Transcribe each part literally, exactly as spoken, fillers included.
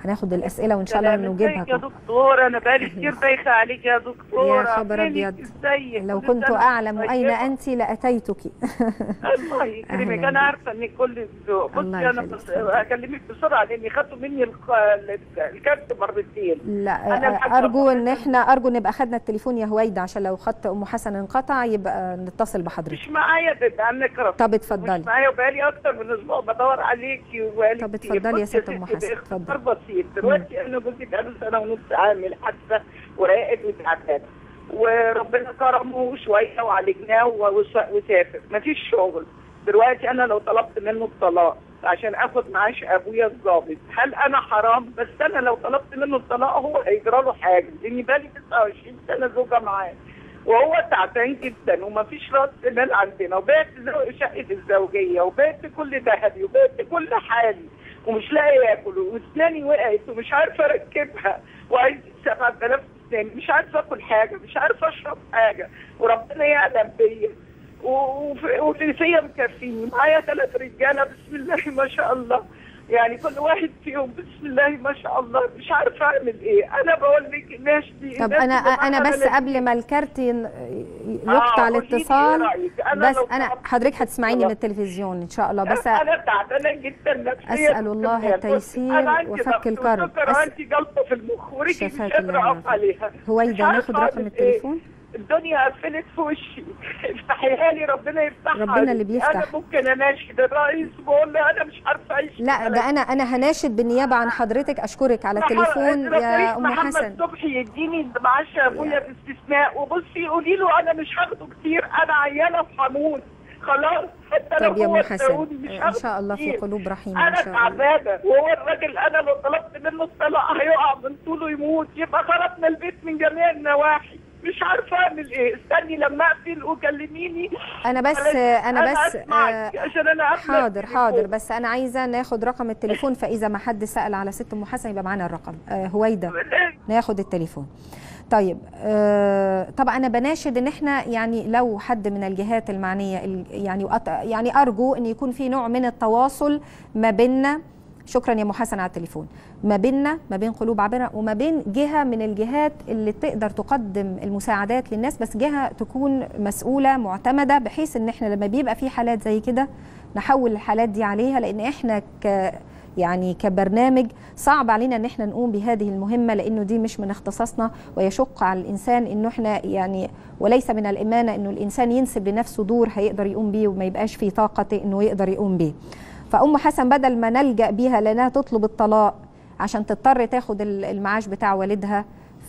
هناخد الاسئله وان شاء الله نجيبها. يا دكتور انا بقالي كتير بايخه عليك يا دكتور. يا خبر ابيض، لو كنت اعلم اين انت لاتيتك. الله يكرمك، انا عارفه انك كل الذوق. بصي انا اكلمك بسرعه لاني خدتوا مني الكارت مرتين. لا ارجو ان احنا ارجو نبقى خدنا التليفون يا هويدا، عشان لو خط ام حسن انقطع يبقى نتصل بحضرتك. مش معايا بيبقى عنك رفض. طب اتفضلي. مش معايا وبقالي اكتر من اسبوع بدور عليكي وبقالي. طب اتفضلي يا ست ام حسن. اتفضلي. بسيط دلوقتي انا جوزي بقاله سنه ونص عامل حادثه وراقد وتعبان، وربنا كرمه شويه وعالجناه وسافر، مفيش شغل. دلوقتي انا لو طلبت منه الطلاق عشان اخد معاش ابويا الضابط، هل انا حرام؟ بس انا لو طلبت منه الطلاق هو هيجرى له حاجه، لاني بقالي تسعة وعشرين سنه زوجه معاه وهو تعبان جدا ومفيش راس مال عندنا، وبعت شقه الزوجيه وبعت كل ذهبي وبعت كل حالي ومش لاقي ياكل، واسناني وقعت ومش عارفه اركبها، وعايز سبعة آلاف اسنان، مش عارفه اكل حاجه، مش عارفه اشرب حاجه، وربنا يعلم بيا. وفيا مكفيني، معايا ثلاث رجاله بسم الله ما شاء الله، يعني كل واحد فيهم بسم الله ما شاء الله، مش عارفه اعمل ايه. انا بقول لك الناس دي. طب انا انا بس قبل ما الكارت يقطع الاتصال، بس انا حضرتك هتسمعيني من التلفزيون ان شاء الله. بس انا تعبانه جدا نفسيا، اسال الله التيسير وفك الكرب. انا عندي جلطه في المخ ورجلي مش قادره اقف عليها. هويدا ناخد رقم التليفون. الدنيا قفلت في وشي، افتحيها لي ربنا يفتحها. ربنا اللي بيفتح. انا ممكن اناشد الرئيس بقول له انا مش عارفه اعيش. لا ده انا انا هناشد بالنيابه عن حضرتك. اشكرك على التليفون يا ام حسن. محمد صبحي يديني معاش ابويا باستثناء، وبصي قولي له انا مش هاخده كتير، انا عيانه في حمود خلاص. حتى طب يا ام حسن ان شاء الله في قلوب رحيمه ان شاء الله. انا تعبانه وهو الراجل انا لو طلبت منه الطلاق هيقع من طوله يموت، يبقى خربنا البيت من جميع النواحي. مش عارفه اعمل ايه. استني لما اقفل وكلميني. انا بس انا بس آه عشان انا حاضر حاضر بس انا عايزه ناخد رقم التليفون، فاذا ما حد سال على ست ام حسن يبقى معانا الرقم. آه هويدا ناخد التليفون. طيب آه طبعا انا بناشد ان احنا يعني لو حد من الجهات المعنيه يعني يعني ارجو ان يكون في نوع من التواصل ما بيننا. شكرا يا ام حسن على التليفون. ما بيننا ما بين قلوب عابره وما بين جهه من الجهات اللي تقدر تقدم المساعدات للناس، بس جهه تكون مسؤوله معتمده، بحيث ان احنا لما بيبقى في حالات زي كده نحول الحالات دي عليها، لان احنا ك يعني كبرنامج صعب علينا ان احنا نقوم بهذه المهمه، لانه دي مش من اختصاصنا، ويشق على الانسان انه احنا يعني وليس من الامانه انه الانسان ينسب لنفسه دور هيقدر يقوم بيه وما يبقاش في طاقه انه يقدر يقوم بيه. فأم حسن بدل ما نلجأ بيها لأنها تطلب الطلاق عشان تضطر تاخد المعاش بتاع والدها،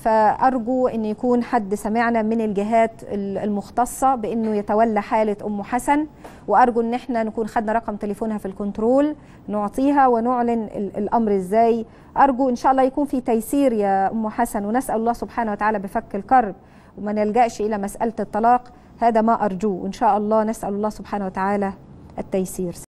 فأرجو أن يكون حد سمعنا من الجهات المختصة بأنه يتولى حالة أم حسن، وأرجو أن احنا نكون خدنا رقم تليفونها في الكنترول نعطيها ونعلن الأمر إزاي. أرجو إن شاء الله يكون في تيسير يا أم حسن، ونسأل الله سبحانه وتعالى بفك الكرب وما نلجأش إلى مسألة الطلاق. هذا ما أرجوه، وإن شاء الله نسأل الله سبحانه وتعالى التيسير.